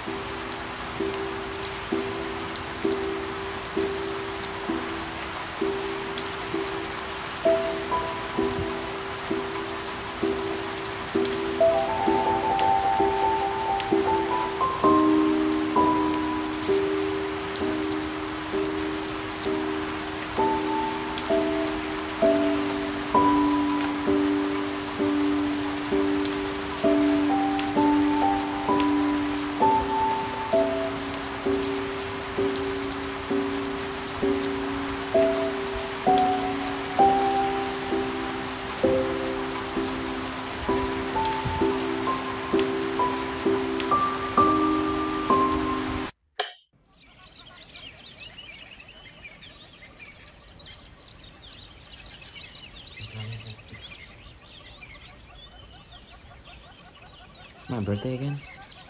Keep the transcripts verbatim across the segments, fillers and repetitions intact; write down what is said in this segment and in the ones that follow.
It's my birthday again?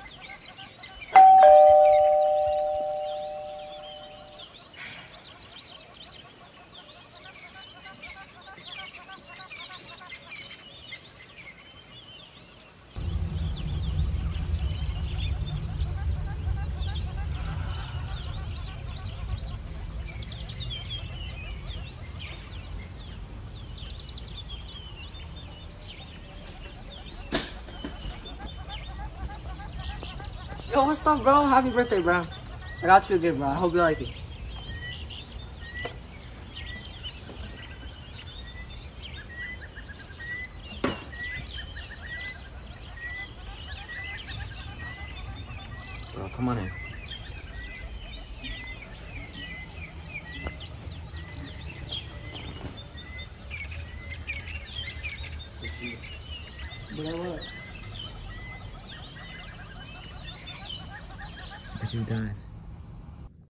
Yo, what's up, bro? Happy birthday, bro. I got you a gift, bro. I hope you like it. Bro, come on in. Bro, what? But you died.